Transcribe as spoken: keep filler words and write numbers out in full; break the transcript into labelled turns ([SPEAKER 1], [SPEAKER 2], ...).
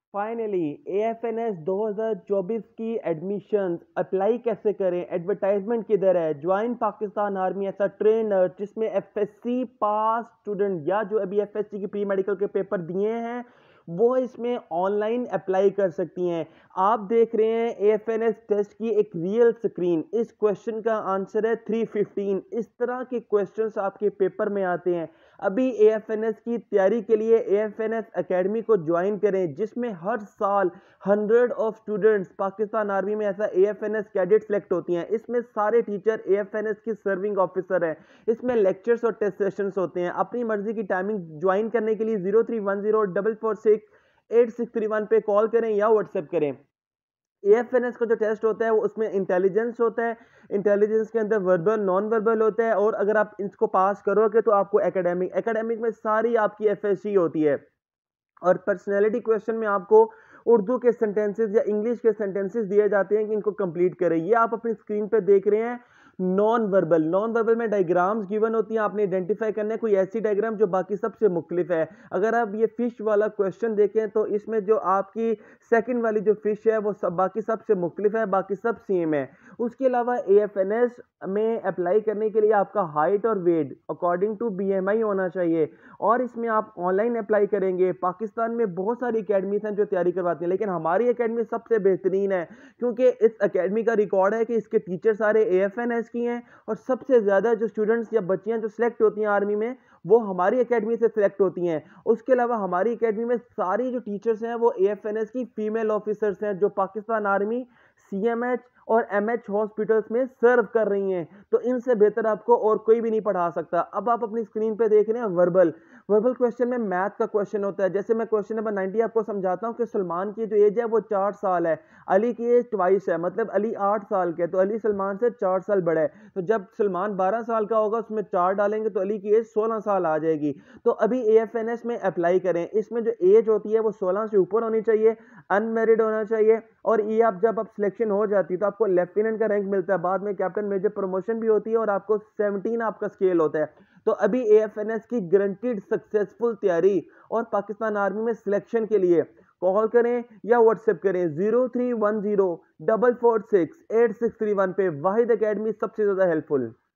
[SPEAKER 1] Finally A F N S दो हज़ार चौबीस की एडमिशन्स अप्लाई कैसे करें, एडवर्टाइजमेंट किधर है, ज्वाइन पाकिस्तान आर्मी ऐसा ट्रेनर जिसमें F S C pass student या जो अभी एफ एस सी की प्री मेडिकल के पेपर दिए हैं वो इसमें ऑनलाइन अप्लाई कर सकती हैं। आप देख रहे हैं A F N S test की एक रियल स्क्रीन। इस क्वेश्चन का आंसर है तीन सौ पंद्रह। इस तरह के क्वेश्चंस आपके पेपर में आते हैं। अभी ए एफ एन एस की तैयारी के लिए A F N S academy को ज्वाइन करें, जिसमें हर साल hundred of students Pakistan army में ऐसा A F N S cadet select होती हैं। इसमें सारे teacher A F N S की सर्विंग ऑफिसर हैं। इसमें लेक्चर्स और टेस्ट सेशंस होते हैं। अपनी मर्जी की टाइमिंग ज्वाइन करने के लिए zero three one zero double four six eight six three one पे कॉल करें या व्हाट्सएप करें। ए एफ एन एस का जो टेस्ट होता है वो उसमें इंटेलिजेंस होता है। इंटेलिजेंस के अंदर वर्बल नॉन वर्बल होता है, और अगर आप इसको पास करोगे तो आपको एकेडमिक एकेडमिक में सारी आपकी एफ एस सी होती है। और पर्सनैलिटी क्वेश्चन में आपको उर्दू के सेंटेंसेस या इंग्लिश के सेंटेंसेस दिए जाते हैं कि इनको कंप्लीट करें। ये आप अपनी स्क्रीन पे देख रहे हैं। नॉन वर्बल नॉन वर्बल में डायग्राम्स गिवन होती हैं, आपने आइडेंटिफाई करना है कोई ऐसी डायग्राम जो बाकी सबसे मुख्तलिफ है। अगर आप ये फिश वाला क्वेश्चन देखें तो इसमें जो आपकी सेकंड वाली जो फिश है वो सब बाकी सबसे मुख्तलिफ है, बाकी सब सेम है। उसके अलावा ए एफ एन एस में अप्लाई करने के लिए आपका हाइट और weight according to B M I होना चाहिए, और इसमें आप ऑनलाइन अप्लाई करेंगे। पाकिस्तान में बहुत सारी अकेडमीज हैं जो तैयारी करवाती हैं, लेकिन हमारी अकेडमी सबसे बेहतरीन है क्योंकि इस अकेडमी का रिकॉर्ड है कि इसके टीचर सारे ए एफ एन एस की हैं, और सबसे ज़्यादा जो स्टूडेंट्स या बच्चियां जो सिलेक्ट होती हैं आर्मी में वो हमारी अकेडमी से सिलेक्ट होती हैं। उसके अलावा हमारी अकेडमी में सारी जो टीचर्स हैं वो ए एफ एन एस की फीमेल ऑफिसर्स हैं जो Pakistan army C M H और एम एच हॉस्पिटल्स में सर्व कर रही हैं। तो इनसे बेहतर आपको और कोई भी नहीं पढ़ा सकता। अब आप अपनी स्क्रीन पे देख रहे हैं वर्बल वर्बल क्वेश्चन में मैथ का क्वेश्चन होता है। जैसे मैं क्वेश्चन नंबर नाइंटी आपको समझाता हूं कि सलमान की जो एज है वो चार साल है, अली की एज ट्वाइस है, मतलब अली आठ साल के, तो अली सलमान से चार साल बड़ा है। तो जब सलमान बारह साल का होगा उसमें चार डालेंगे तो अली की एज सोलह साल आ जाएगी। तो अभी ए एफ एन एस में अप्लाई करें। इसमें जो एज होती है वो सोलह से ऊपर होनी चाहिए, अनमेरिड होना चाहिए, और ये आप जब आप सिलेक्शन हो जाती है तो आपको लेफ्टिनेंट का रैंक मिलता है, बाद में कैप्टन मेजर प्रमोशन भी होती है, और आपको सत्रह आपका स्केल होता है। तो अभी ए एफ एन एस की गारंटीड सक्सेसफुल तैयारी और पाकिस्तान आर्मी में सिलेक्शन के लिए कॉल करें या व्हाट्सएप करें zero three one zero double four six eight six three one पे। वाहिद अकेडमी सबसे ज्यादा हेल्पफुल।